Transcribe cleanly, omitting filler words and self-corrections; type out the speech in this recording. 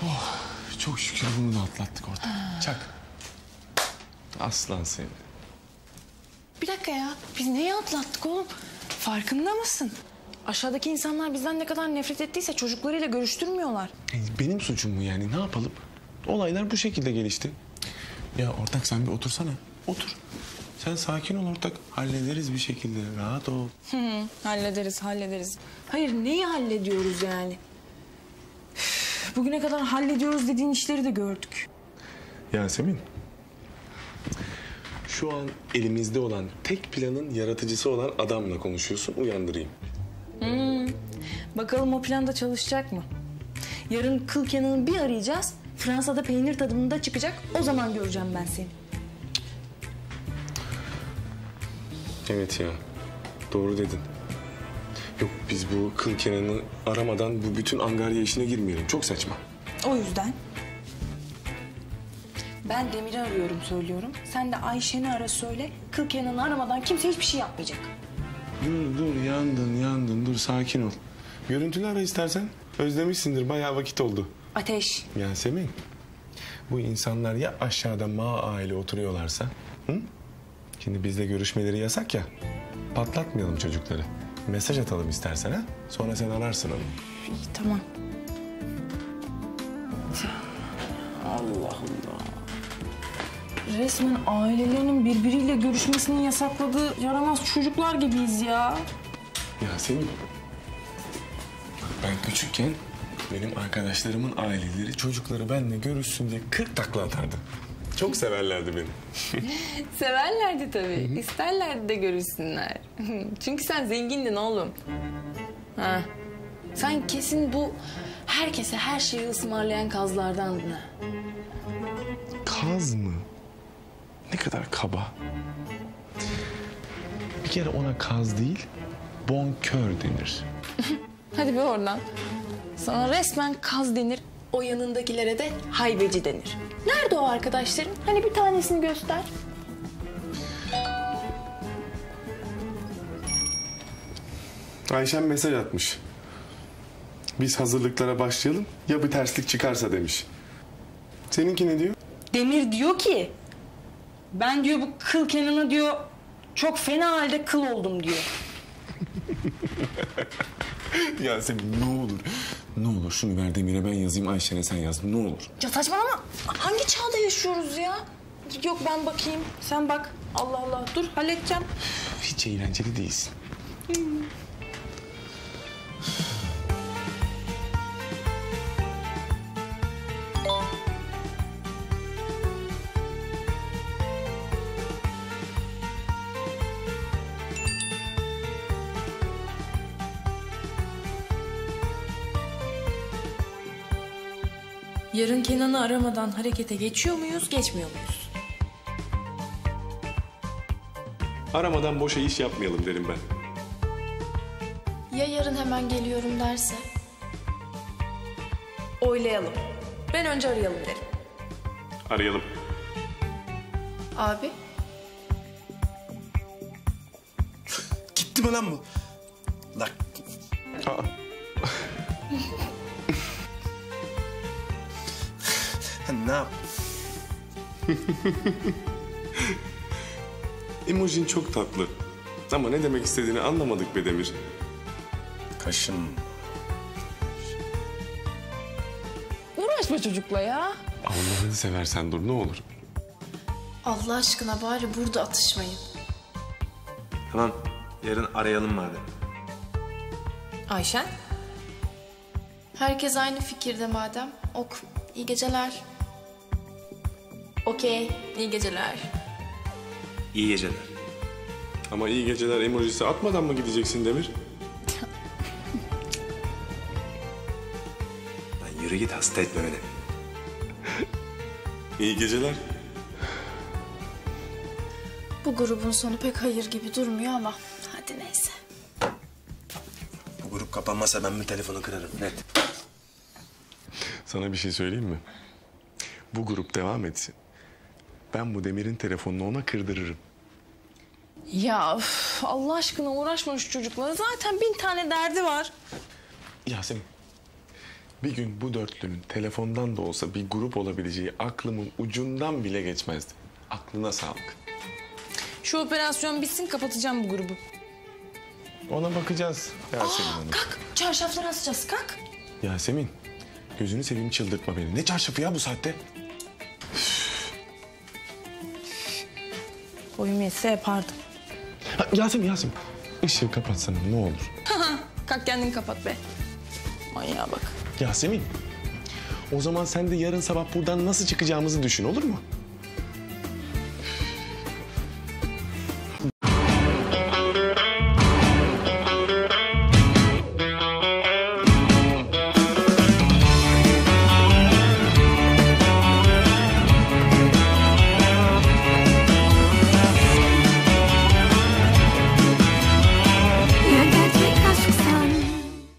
Oh, çok şükür bunu da atlattık ortak. Çak. Aslan seni. Bir dakika ya. Biz neyi atlattık oğlum? Farkında mısın? Aşağıdaki insanlar bizden ne kadar nefret ettiyse çocuklarıyla görüştürmüyorlar. Benim suçum mu yani? Ne yapalım? Olaylar bu şekilde gelişti. Ya ortak sen bir otursana. Otur. Sen sakin ol ortak. Hallederiz bir şekilde. Rahat ol. Hallederiz. Hayır, neyi hallediyoruz yani? Bugüne kadar hallediyoruz dediğin işleri de gördük. Yasemin. Şu an elimizde olan tek planın yaratıcısı olan adamla konuşuyorsun. Uyandırayım. Bakalım o plan da çalışacak mı? Yarın kıl Kenan'ı bir arayacağız. Fransa'da peynir tadımında çıkacak. O zaman göreceğim ben seni. Evet ya. Doğru dedin. Yok biz bu kıl Kenan'ı aramadan bu bütün angarya işine girmeyelim. Çok saçma. O yüzden ben Demir'i arıyorum söylüyorum. Sen de Ayşen'i ara söyle. Kıl Kenan'ı aramadan kimse hiçbir şey yapmayacak. Dur yandın. Dur sakin ol. Görüntülü ara istersen. Özlemişsindir. Bayağı vakit oldu. Ateş. Yasemin. Bu insanlar ya aşağıda aile oturuyorlarsa. Hı? Şimdi bizle görüşmeleri yasak ya. Patlatmayalım çocukları. Mesaj atalım istersen ha. Sonra sen ararsın onu. İyi, tamam. Allah. Resmen ailelerinin birbiriyle görüşmesini yasakladığı yaramaz çocuklar gibiyiz ya. Yasemin. Ben küçükken benim arkadaşlarımın aileleri çocukları benimle görüşsün diye 40 takla atardı. Çok severlerdi beni. Severlerdi tabii. İsterlerdi de görüşsünler. Çünkü sen zengindin oğlum. Ha. Sen kesin bu herkese her şeyi ısmarlayan kazlardandın ha. Kaz mı? Ne kadar kaba. Bir kere ona kaz değil, bonkör denir. Hadi be oradan. Sana resmen kaz denir. O yanındakilere de haybeci denir. Nerede o arkadaşların? Hani bir tanesini göster. Ayşen mesaj atmış. Biz hazırlıklara başlayalım, ya bir terslik çıkarsa demiş. Seninki ne diyor? Demir diyor ki... Ben diyor bu kıl Kenan'a diyor... Çok fena halde kıl oldum diyor. Yasemin ne olur şunu ver Demir'e ben yazayım, Ayşen'e sen yaz, ne olur. Ya saçmalama. Hangi çağda yaşıyoruz ya? Yok ben bakayım. Sen bak. Allah Allah. Dur halledeceğim. Hiç eğlenceli değilsin. Yarın Kenan'ı aramadan harekete geçiyor muyuz, geçmiyor muyuz? Aramadan boşa iş yapmayalım derim ben. Ya yarın hemen geliyorum derse? Oylayalım. Ben önce arayalım derim. Arayalım. Abi? Gitti mi lan bu? Lan. Aa. Ne yap? Emojin çok tatlı. Ama ne demek istediğini anlamadık be Demir. Kaşım. Uğraşma çocukla ya. Allah'ını seversen dur ne olur. Allah aşkına bari burada atışmayın. Tamam. Yarın arayalım madem. Ayşen? Herkes aynı fikirde madem. Ok. İyi geceler. Okey. İyi geceler. İyi geceler. Ama iyi geceler emojisi atmadan mı gideceksin Demir? Lan yürü git, hasta etme beni. İyi geceler. Bu grubun sonu pek hayır gibi durmuyor ama hadi neyse. Bu grup kapanmazsa ben bir telefonu kırarım net. Sana bir şey söyleyeyim mi? Bu grup devam etsin. Ben bu Demir'in telefonunu ona kırdırırım. Ya Allah aşkına uğraşma şu çocukla. Zaten 1000 tane derdi var. Yasemin, Bir gün bu dörtlünün telefondan da olsa bir grup olabileceği aklımın ucundan bile geçmezdi. Aklına sağlık. Şu operasyon bitsin, kapatacağım bu grubu. Ona bakacağız Yasemin Hanım. Kalk, çarşafları asacağız, kalk. Yasemin, gözünü seveyim, çıldırtma beni. Ne çarşafı ya bu saatte? Boyum yetse yapardım. Ha, Yasemin. Işığı kapatsana ne olur. Kalk kendin kapat be. Manyağa bak. Yasemin, o zaman sen de yarın sabah buradan nasıl çıkacağımızı düşün, olur mu?